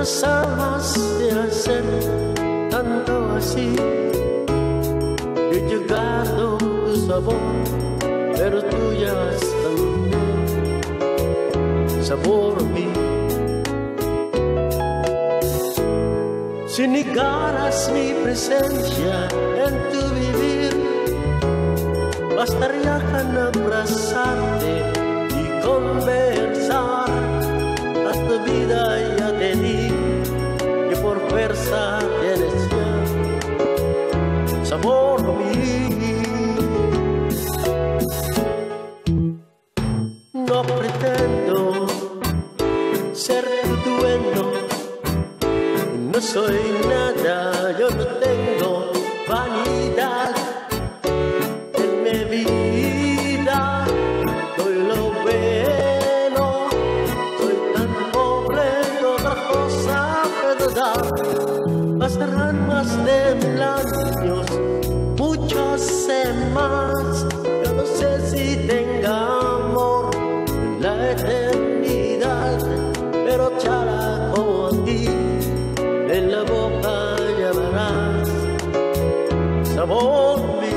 nos amas de hacer tanto así. Yo he llegado tu sabor, pero tú llevas también sabor a mí. Si negaras mi presencia en tu vivir, bastaría con abrazarte y conversar. Hasta vida ya te di, que por fuerza tienes ya sabor a mí. No pretendo ser tu dueño, no soy nada, yo no tengo vanidad en mi vida. Doy lo bueno, soy tan pobre que otra cosa puedo dar. Bastarán más de 1000 años, muchos más. Yo no sé si tenga amor en la eternidad, pero chala como a ti, en la boca llevarás sabor mío.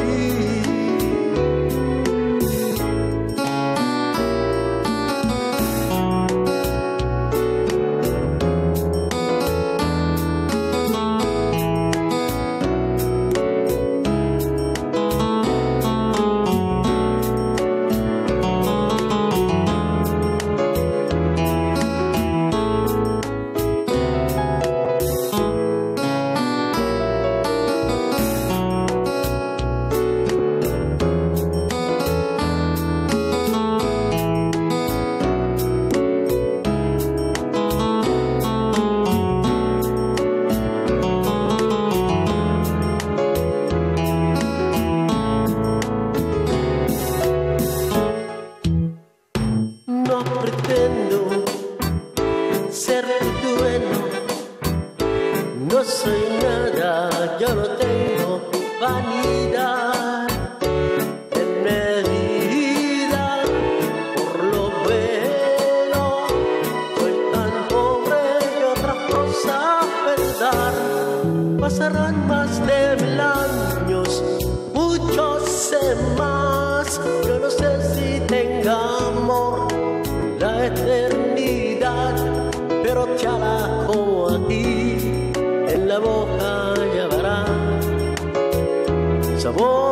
No pretendo ser tu dueño, no soy nada, yo no tengo vanidad en mi vida. Por lo bueno, soy tan pobre que otra cosa puedo dar. Pasarán más de 1000 años, muchos más. Yo no sé si tenga amor la eternidad, pero chala como a ti, en la boca llevará sabor.